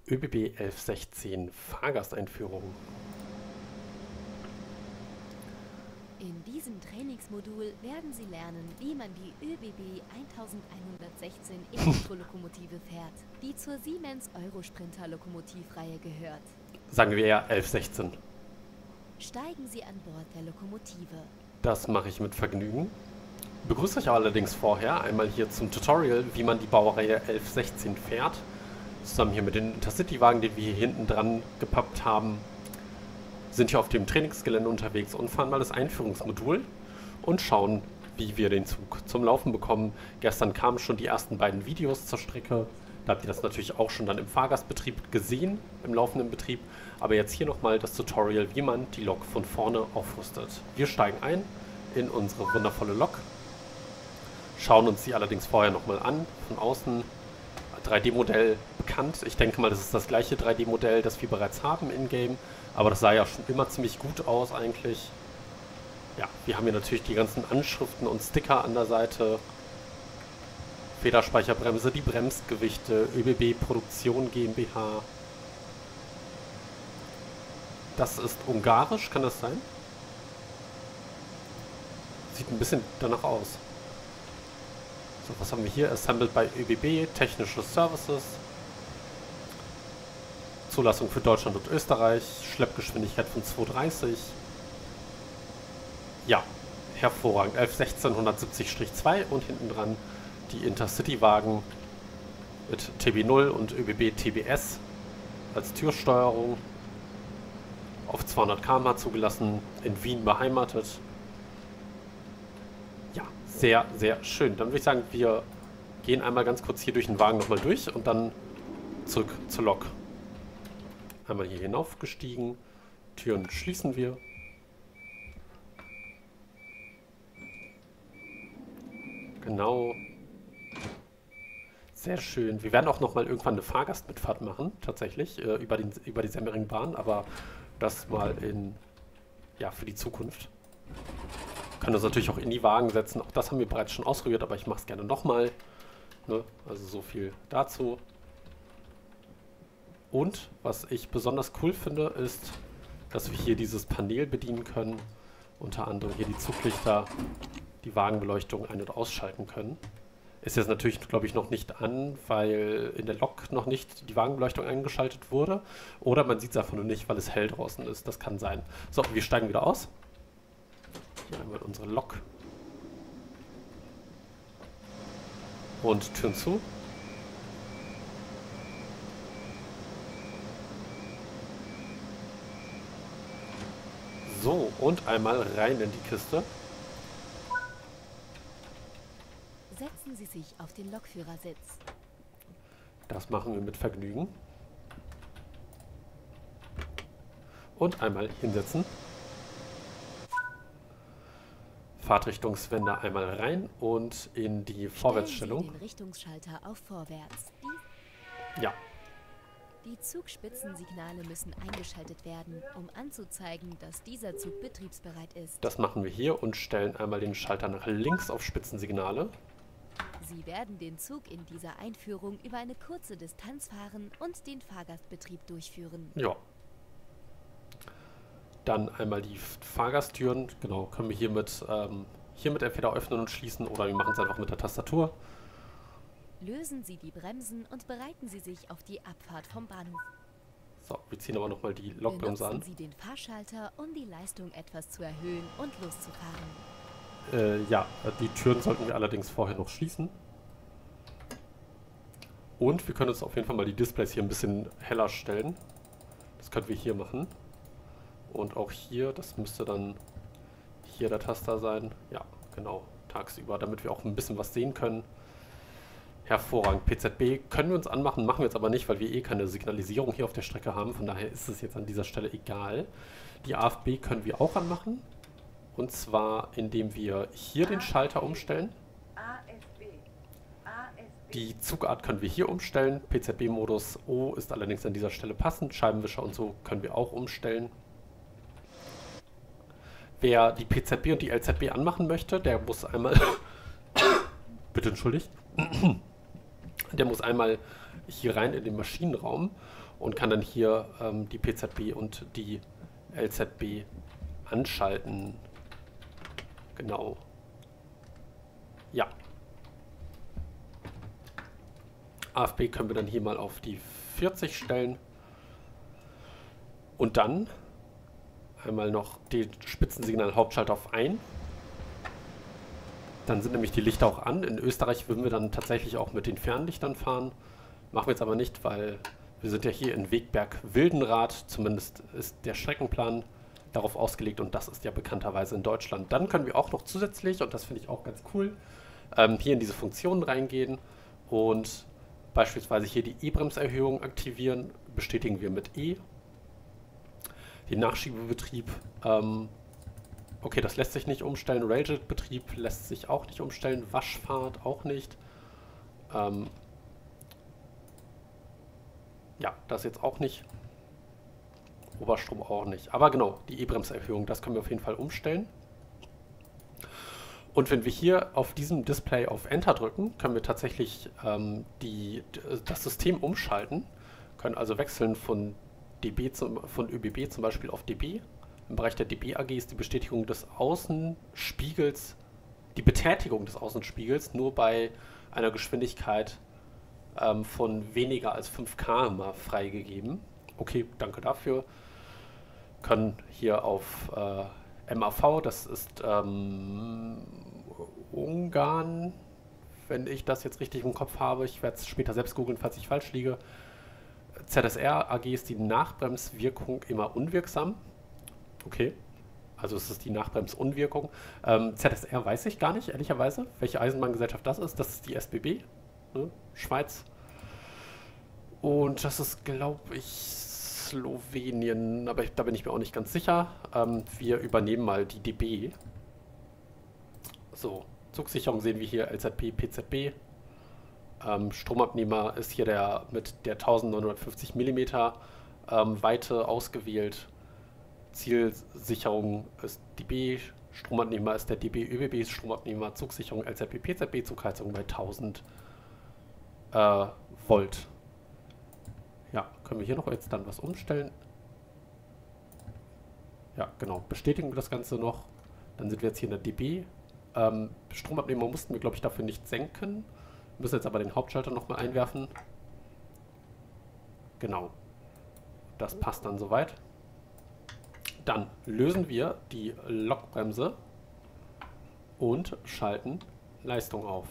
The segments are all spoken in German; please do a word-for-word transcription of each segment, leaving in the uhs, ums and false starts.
ÖBB elf sechzehn Fahrgasteinführung. In diesem Trainingsmodul werden Sie lernen, wie man die ÖBB elfhundertsechzehn Elektrolokomotive fährt, die zur Siemens Eurosprinter-Lokomotivreihe gehört. Sagen wir ja elf sechzehn. Steigen Sie an Bord der Lokomotive. Das mache ich mit Vergnügen. Begrüße euch allerdings vorher einmal hier zum Tutorial, wie man die Baureihe elf sechzehn fährt. Zusammen hier mit den Intercity-Wagen, den wir hier hinten dran gepappt haben, sind hier auf dem Trainingsgelände unterwegs und fahren mal das Einführungsmodul und schauen, wie wir den Zug zum Laufen bekommen. Gestern kamen schon die ersten beiden Videos zur Strecke. Da habt ihr das natürlich auch schon dann im Fahrgastbetrieb gesehen, im laufenden Betrieb. Aber jetzt hier nochmal das Tutorial, wie man die Lok von vorne aufrüstet. Wir steigen ein in unsere wundervolle Lok, schauen uns die allerdings vorher nochmal an, von außen. drei D-Modell bekannt. Ich denke mal, das ist das gleiche drei D-Modell, das wir bereits haben in-game. Aber das sah ja schon immer ziemlich gut aus eigentlich. Ja, wir haben hier natürlich die ganzen Anschriften und Sticker an der Seite. Federspeicherbremse, die Bremsgewichte, ÖBB Produktion GmbH. Das ist ungarisch, kann das sein? Sieht ein bisschen danach aus. So, was haben wir hier? Assembled by ÖBB, technische Services. Zulassung für Deutschland und Österreich, Schleppgeschwindigkeit von zweihundertdreißig. Ja, hervorragend. elf sechzehn hundertsiebzig zwei und hinten dran die Intercity-Wagen mit T B null und ÖBB T B S als Türsteuerung. Auf zweihundert Kilometer pro Stunde zugelassen, in Wien beheimatet. Ja, sehr, sehr schön. Dann würde ich sagen, wir gehen einmal ganz kurz hier durch den Wagen nochmal durch und dann zurück zur Lok. Einmal hier hinaufgestiegen, Türen schließen wir. Genau. Sehr schön. Wir werden auch nochmal irgendwann eine Fahrgastmitfahrt machen, tatsächlich, äh, über, den, über die Semmeringbahn, aber das mal in, ja, für die Zukunft. Können uns natürlich auch in die Wagen setzen. Auch das haben wir bereits schon ausprobiert, aber ich mache es gerne nochmal. Ne? Also so viel dazu. Und was ich besonders cool finde, ist, dass wir hier dieses Panel bedienen können. Unter anderem hier die Zuglichter, die Wagenbeleuchtung ein- und ausschalten können. Ist jetzt natürlich, glaube ich, noch nicht an, weil in der Lok noch nicht die Wagenbeleuchtung eingeschaltet wurde. Oder man sieht es einfach nur nicht, weil es hell draußen ist. Das kann sein. So, wir steigen wieder aus. Hier einmal unsere Lok. Und Türen zu. So, und einmal rein in die Kiste. Setzen Sie sich auf den Lokführersitz. Das machen wir mit Vergnügen. Und einmal hinsetzen. Fahrtrichtungswende einmal rein und in die Vorwärtsstellung. Stellen Sie den Richtungsschalter auf Vorwärts. Die Ja. Die Zugspitzensignale müssen eingeschaltet werden, um anzuzeigen, dass dieser Zug betriebsbereit ist. Das machen wir hier und stellen einmal den Schalter nach links auf Spitzensignale. Sie werden den Zug in dieser Einführung über eine kurze Distanz fahren und den Fahrgastbetrieb durchführen. Ja. Dann einmal die Fahrgasttüren. Genau, können wir hiermit, ähm, hiermit entweder öffnen und schließen oder wir machen es einfach mit der Tastatur. Lösen Sie die Bremsen und bereiten Sie sich auf die Abfahrt vom Bahnhof. So, wir ziehen aber nochmal die Lokbremse an. Benutzen Sie den Fahrschalter, um die Leistung etwas zu erhöhen und loszufahren. Äh, ja, die Türen sollten wir allerdings vorher noch schließen. Und wir können uns auf jeden Fall mal die Displays hier ein bisschen heller stellen. Das können wir hier machen. Und auch hier, das müsste dann hier der Taster sein. Ja, genau, tagsüber, damit wir auch ein bisschen was sehen können. Hervorragend. P Z B können wir uns anmachen, machen wir jetzt aber nicht, weil wir eh keine Signalisierung hier auf der Strecke haben. Von daher ist es jetzt an dieser Stelle egal. Die A F B können wir auch anmachen. Und zwar, indem wir hier den Schalter umstellen. Die Zugart können wir hier umstellen. P Z B-Modus O ist allerdings an dieser Stelle passend. Scheibenwischer und so können wir auch umstellen. Wer die P Z B und die L Z B anmachen möchte, der muss einmal... Bitte entschuldigt. Der muss einmal hier rein in den Maschinenraum und kann dann hier ähm, die P Z B und die L Z B anschalten. Genau. Ja. A F B können wir dann hier mal auf die vierzig stellen. Und dann einmal noch den Spitzensignal-Hauptschalter auf ein. Dann sind nämlich die Lichter auch an. In Österreich würden wir dann tatsächlich auch mit den Fernlichtern fahren. Machen wir jetzt aber nicht, weil wir sind ja hier in Wegberg-Wildenrath. Zumindest ist der Streckenplan darauf ausgelegt und das ist ja bekannterweise in Deutschland. Dann können wir auch noch zusätzlich, und das finde ich auch ganz cool, ähm, hier in diese Funktionen reingehen und beispielsweise hier die E-Bremserhöhung aktivieren. Bestätigen wir mit E. Den Nachschiebebetrieb, ähm, okay, das lässt sich nicht umstellen. Railjet-Betrieb lässt sich auch nicht umstellen. Waschfahrt auch nicht. Ähm, ja, das jetzt auch nicht. Oberstrom auch nicht. Aber genau, die E-Bremserhöhung, das können wir auf jeden Fall umstellen. Und wenn wir hier auf diesem Display auf Enter drücken, können wir tatsächlich ähm, die, das System umschalten. Können also wechseln von, D B zum, von ÖBB zum Beispiel auf D B. Im Bereich der D B A G ist die Bestätigung des Außenspiegels, die Betätigung des Außenspiegels nur bei einer Geschwindigkeit ähm, von weniger als fünf Kilometer pro Stunde freigegeben. Okay, danke dafür. Können hier auf äh, M A V, das ist ähm, Ungarn, wenn ich das jetzt richtig im Kopf habe. Ich werde es später selbst googeln, falls ich falsch liege. Z S R A G ist die Nachbremswirkung immer unwirksam. Okay, also es ist die Nachbremsunwirkung. Ähm, Z S R weiß ich gar nicht, ehrlicherweise, welche Eisenbahngesellschaft das ist. Das ist die S B B, ne? Schweiz. Und das ist, glaube ich, Slowenien, aber ich, da bin ich mir auch nicht ganz sicher. Ähm, wir übernehmen mal die D B. So, Zugsicherung sehen wir hier, L Z B, P Z B. Ähm, Stromabnehmer ist hier der mit der neunzehnhundertfünfzig Millimeter ähm, Weite ausgewählt. Zielsicherung ist D B, Stromabnehmer ist der D B ÖBB, Stromabnehmer, Zugsicherung L Z B, P Z B, Zugheizung bei tausend äh, Volt. Ja, können wir hier noch jetzt dann was umstellen? Ja, genau. Bestätigen wir das Ganze noch. Dann sind wir jetzt hier in der D B. Ähm, Stromabnehmer mussten wir, glaube ich, dafür nicht senken. Wir müssen jetzt aber den Hauptschalter nochmal einwerfen. Genau. Das passt dann soweit. Dann lösen wir die Lokbremse und schalten Leistung auf.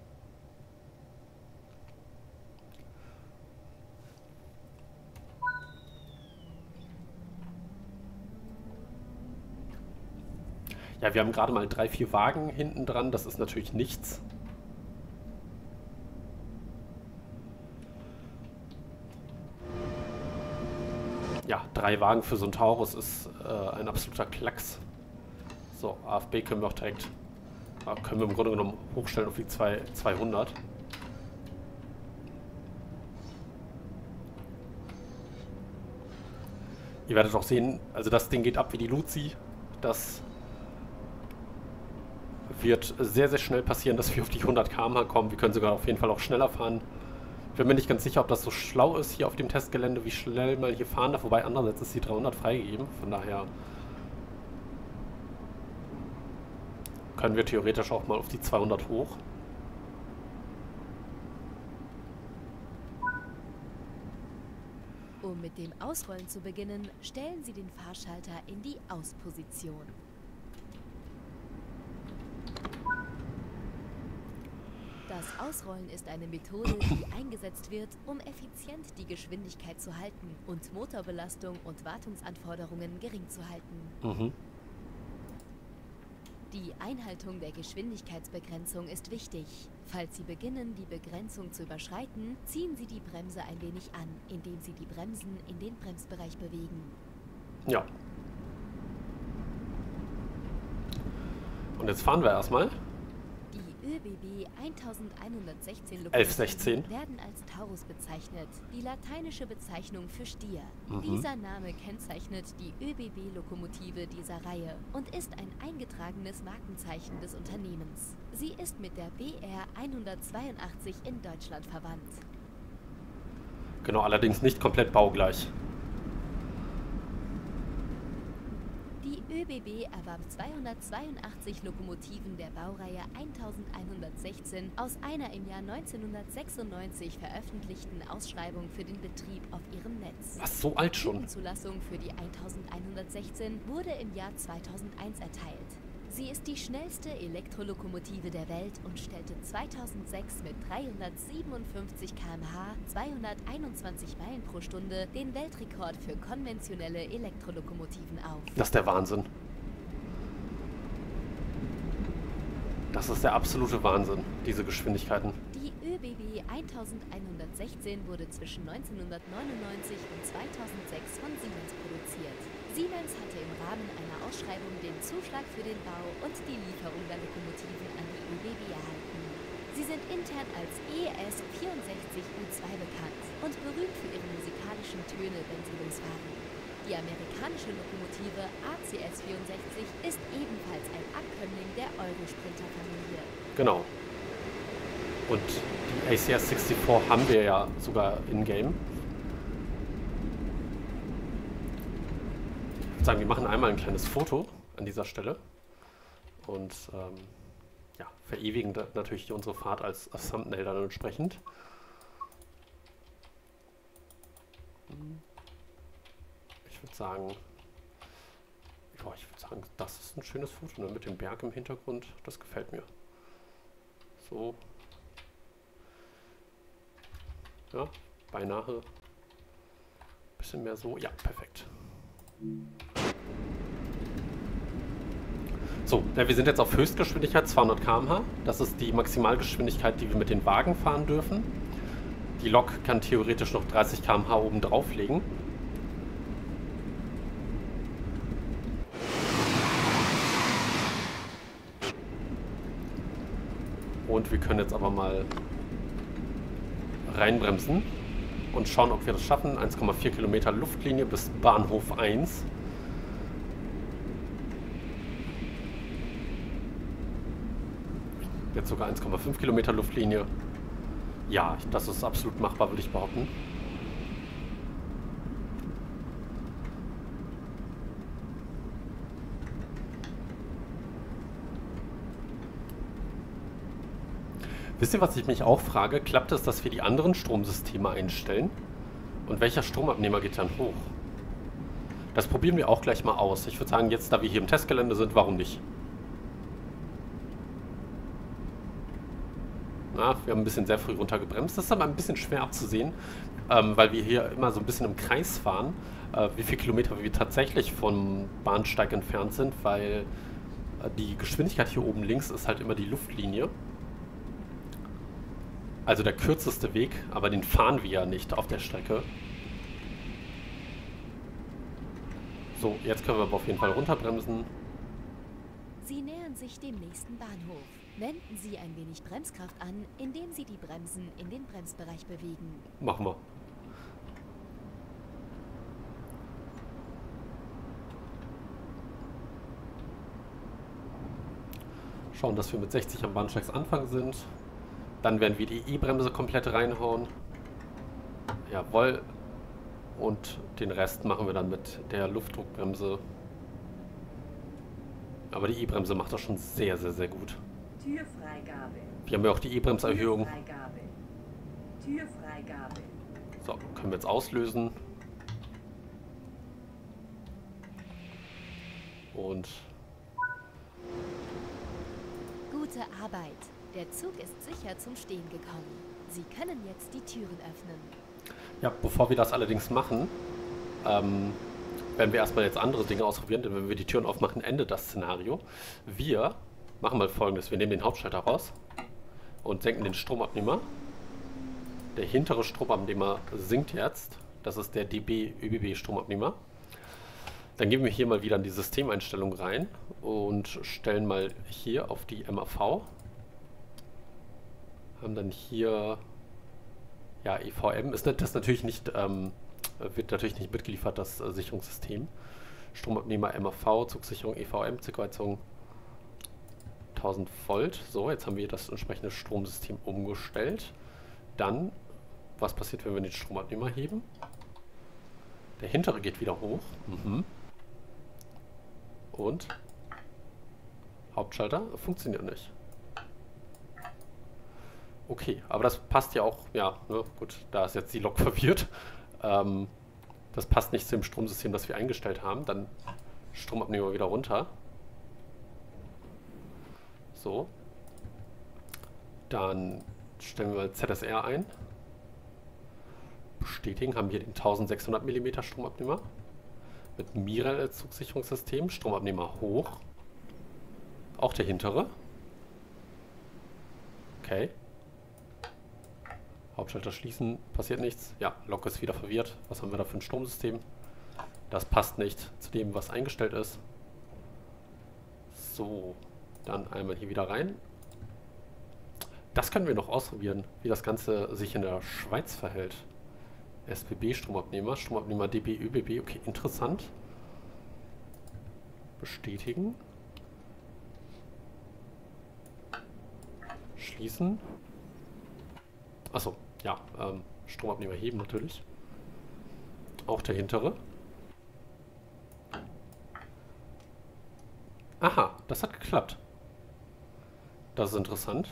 Ja, wir haben gerade mal drei, vier Wagen hinten dran. Das ist natürlich nichts. Ja, drei Wagen für so ein Taurus ist äh, ein absoluter Klacks. So, A F B können wir auch direkt, äh, können wir im Grunde genommen hochstellen auf die zweihundert. Ihr werdet auch sehen, also das Ding geht ab wie die Luzi. Das wird sehr, sehr schnell passieren, dass wir auf die hundert Kilometer pro Stunde kommen. Wir können sogar auf jeden Fall auch schneller fahren. Ich bin mir nicht ganz sicher, ob das so schlau ist hier auf dem Testgelände, wie schnell man hier fahren darf. Wobei andererseits ist die dreihundert freigegeben. Von daher können wir theoretisch auch mal auf die zweihundert hoch. Um mit dem Ausrollen zu beginnen, stellen Sie den Fahrschalter in die Ausposition. Das Ausrollen ist eine Methode, die eingesetzt wird, um effizient die Geschwindigkeit zu halten und Motorbelastung und Wartungsanforderungen gering zu halten. Mhm. Die Einhaltung der Geschwindigkeitsbegrenzung ist wichtig. Falls Sie beginnen, die Begrenzung zu überschreiten, ziehen Sie die Bremse ein wenig an, indem Sie die Bremsen in den Bremsbereich bewegen. Ja. Und jetzt fahren wir erstmal. Die ÖBB elfhundertsechzehn elf sechzehn werden als Taurus bezeichnet, die lateinische Bezeichnung für Stier. Mhm. Dieser Name kennzeichnet die ÖBB-Lokomotive dieser Reihe und ist ein eingetragenes Markenzeichen des Unternehmens. Sie ist mit der B R hundertzweiundachtzig in Deutschland verwandt. Genau, allerdings nicht komplett baugleich. Die ÖBB erwarb zweihundertzweiundachtzig Lokomotiven der Baureihe elfhundertsechzehn aus einer im Jahr neunzehnhundertsechsundneunzig veröffentlichten Ausschreibung für den Betrieb auf ihrem Netz. Was, so alt schon? Die Zulassung für die elfhundertsechzehn wurde im Jahr zweitausendeins erteilt. Sie ist die schnellste Elektrolokomotive der Welt und stellte zweitausendsechs mit dreihundertsiebenundfünfzig Kilometer pro Stunde, zweihunderteinundzwanzig Meilen pro Stunde den Weltrekord für konventionelle Elektrolokomotiven auf. Das ist der Wahnsinn. Das ist der absolute Wahnsinn, diese Geschwindigkeiten. Die ÖBB elfhundertsechzehn wurde zwischen neunzehnhundertneunundneunzig und zweitausendsechs von Siemens produziert. Siemens hatte im Rahmen einer Ausschreibung den Zuschlag für den Bau und die Lieferung der Lokomotiven an die ÖBB erhalten. Sie sind intern als E S vierundsechzig U zwei bekannt und berühmt für ihre musikalischen Töne, wenn sie losfahren. Die amerikanische Lokomotive A C S vierundsechzig ist ebenfalls ein Abkömmling der Eurosprinter-Familie. Genau. Und die A C S vierundsechzig haben wir ja sogar in-game. Ich würde sagen, wir machen einmal ein kleines Foto an dieser Stelle und ähm, ja, verewigen natürlich unsere Fahrt als, als Thumbnail dann entsprechend. Ich würde sagen, ja, ich würde sagen, das ist ein schönes Foto, ne, mit dem Berg im Hintergrund. Das gefällt mir. So. Ja, beinahe. Bisschen mehr so. Ja, perfekt. So, ja, wir sind jetzt auf Höchstgeschwindigkeit zweihundert Kilometer pro Stunde. Das ist die Maximalgeschwindigkeit, die wir mit den Wagen fahren dürfen. Die Lok kann theoretisch noch dreißig Kilometer pro Stunde oben drauflegen. Und wir können jetzt aber mal reinbremsen und schauen, ob wir das schaffen. eins Komma vier Kilometer Luftlinie bis Bahnhof eins. Jetzt sogar eins Komma fünf Kilometer Luftlinie. Ja, das ist absolut machbar, würde ich behaupten. Wisst ihr, was ich mich auch frage? Klappt es, dass wir die anderen Stromsysteme einstellen? Und welcher Stromabnehmer geht dann hoch? Das probieren wir auch gleich mal aus. Ich würde sagen, jetzt, da wir hier im Testgelände sind, warum nicht? Na, wir haben ein bisschen sehr früh runtergebremst. Das ist aber ein bisschen schwer abzusehen, ähm, weil wir hier immer so ein bisschen im Kreis fahren, äh, wie viele Kilometer wir tatsächlich vom Bahnsteig entfernt sind, weil äh, die Geschwindigkeit hier oben links ist halt immer die Luftlinie. Also der kürzeste Weg, aber den fahren wir ja nicht auf der Strecke. So, jetzt können wir aber auf jeden Fall runterbremsen. Sie nähern sich dem nächsten Bahnhof. Wenden Sie ein wenig Bremskraft an, indem Sie die Bremsen in den Bremsbereich bewegen. Machen wir. Schauen, dass wir mit sechzig am Bahnsteigsanfang sind. Dann werden wir die E-Bremse komplett reinhauen. Jawohl. Und den Rest machen wir dann mit der Luftdruckbremse. Aber die E-Bremse macht das schon sehr, sehr, sehr gut. Türfreigabe. Wir haben ja auch die E-Bremserhöhung. Türfreigabe. Türfreigabe. So, können wir jetzt auslösen. Und Gute Arbeit. Der Zug ist sicher zum Stehen gekommen. Sie können jetzt die Türen öffnen. ja, bevor wir das allerdings machen, ähm, werden wir erstmal jetzt andere Dinge ausprobieren, denn wenn wir die Türen aufmachen, endet das Szenario. Wir machen mal Folgendes. Wir nehmen den Hauptschalter raus und senken den Stromabnehmer. Der hintere Stromabnehmer sinkt jetzt. Das ist der D B ÖBB Stromabnehmer. Dann gehen wir hier mal wieder in die Systemeinstellung rein und stellen mal hier auf die M A V. Haben dann hier ja E V M. Ist das natürlich nicht, ähm, wird natürlich nicht mitgeliefert, das äh, Sicherungssystem. Stromabnehmer M A V, Zugsicherung E V M, Zirkelheizung tausend Volt. So, jetzt haben wir das entsprechende Stromsystem umgestellt. Dann Was passiert, wenn wir den Stromabnehmer heben? Der hintere geht wieder hoch. Mhm. Und Hauptschalter funktioniert nicht. Okay, aber das passt ja auch, ja, ne, gut, da ist jetzt die Lok verwirrt. Ähm, das passt nicht zu dem Stromsystem, das wir eingestellt haben. Dann Stromabnehmer wieder runter. So. Dann stellen wir mal Z S R ein. Bestätigen, haben hier den eintausendsechshundert Millimeter Stromabnehmer. Mit Mirel als Zugsicherungssystem. Stromabnehmer hoch. Auch der hintere. Okay. Hauptschalter schließen, passiert nichts. Ja, Lok ist wieder verwirrt. Was haben wir da für ein Stromsystem? Das passt nicht zu dem, was eingestellt ist. So, dann einmal hier wieder rein. Das können wir noch ausprobieren, wie das Ganze sich in der Schweiz verhält. S B B Stromabnehmer, Stromabnehmer D B, Ö B B, okay, interessant. Bestätigen. Schließen. Achso, ja, ähm, Stromabnehmer heben natürlich. Auch der hintere. Aha, das hat geklappt. Das ist interessant.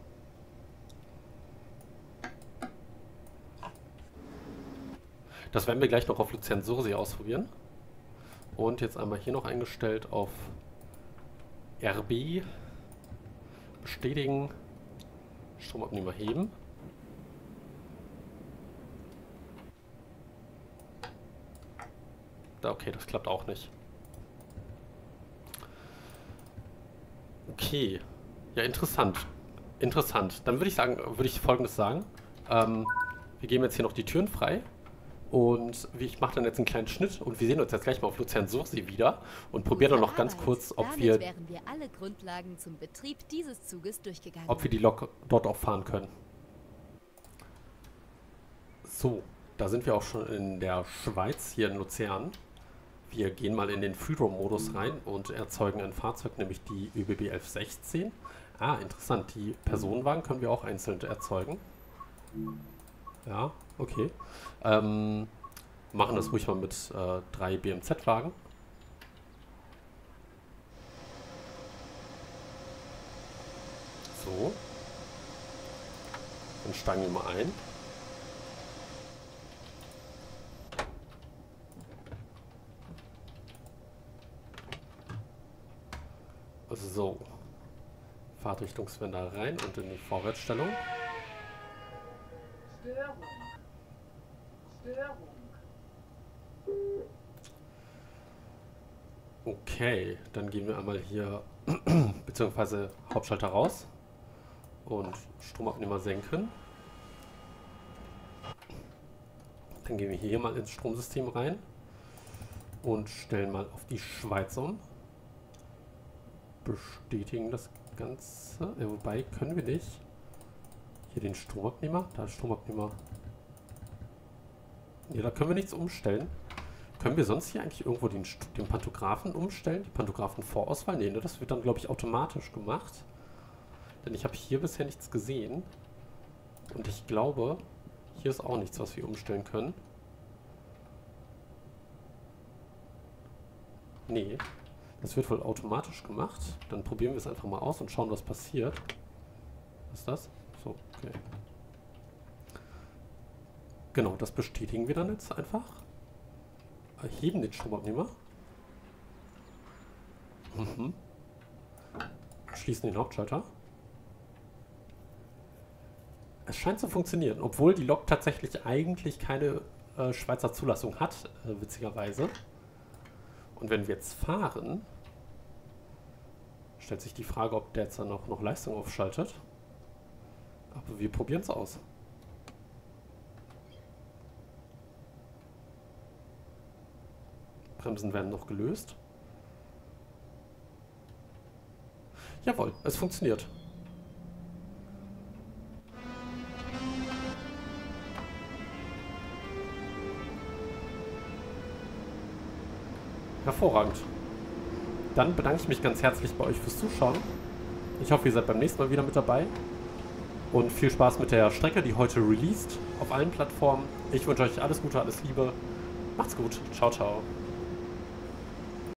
Das werden wir gleich noch auf Luzern Sursee ausprobieren. Und jetzt einmal hier noch eingestellt auf R B. Bestätigen. Stromabnehmer heben. Da, okay, das klappt auch nicht. Okay. Ja, interessant. Interessant. Dann würde ich sagen, würde ich Folgendes sagen. Ähm, wir geben jetzt hier noch die Türen frei. Und ich mache dann jetzt einen kleinen Schnitt und wir sehen uns jetzt gleich mal auf Luzern Sursee wieder und probieren dann noch ganz kurz, ob wir, wären wir alle Grundlagen zum Betrieb dieses Zuges durchgegangen. ob wir die Lok dort auch fahren können. So, da sind wir auch schon in der Schweiz, hier in Luzern. Wir gehen mal in den Freedom-Modus rein und erzeugen ein Fahrzeug, nämlich die Ö B B elf sechzehn. Ah, interessant. Die Personenwagen können wir auch einzeln erzeugen. Ja, okay. Ähm, machen das ruhig mal mit äh, drei B M Z-Wagen. So. Dann steigen wir mal ein. So. Fahrtrichtungswender rein und in die Vorwärtsstellung. Störung. Störung. Okay, dann gehen wir einmal hier beziehungsweise Hauptschalter raus und Stromabnehmer senken. Dann gehen wir hier mal ins Stromsystem rein und stellen mal auf die Schweiz um. Bestätigen das Ganze. Ja, wobei können wir nicht. Hier den Stromabnehmer. Da ist Stromabnehmer. Ne, da können wir nichts umstellen. Können wir sonst hier eigentlich irgendwo den, den Pantographen umstellen? Die Pantographenvorauswahl? Ne, das wird dann, glaube ich, automatisch gemacht. Denn ich habe hier bisher nichts gesehen. Und ich glaube, hier ist auch nichts, was wir umstellen können. Nee, das wird wohl automatisch gemacht. Dann probieren wir es einfach mal aus und schauen, was passiert. Was ist das? So, okay. Genau, das bestätigen wir dann jetzt einfach. Erheben den Stromabnehmer. Mhm. Schließen den Hauptschalter. Es scheint zu funktionieren, obwohl die Lok tatsächlich eigentlich keine äh, Schweizer Zulassung hat, äh, witzigerweise. Und wenn wir jetzt fahren, stellt sich die Frage, ob der jetzt dann auch noch Leistung aufschaltet. Aber wir probieren es aus. Bremsen werden noch gelöst. Jawohl, es funktioniert. Hervorragend. Dann bedanke ich mich ganz herzlich bei euch fürs Zuschauen. Ich hoffe, ihr seid beim nächsten Mal wieder mit dabei. Und viel Spaß mit der Strecke, die heute released auf allen Plattformen. Ich wünsche euch alles Gute, alles Liebe. Macht's gut. Ciao, ciao.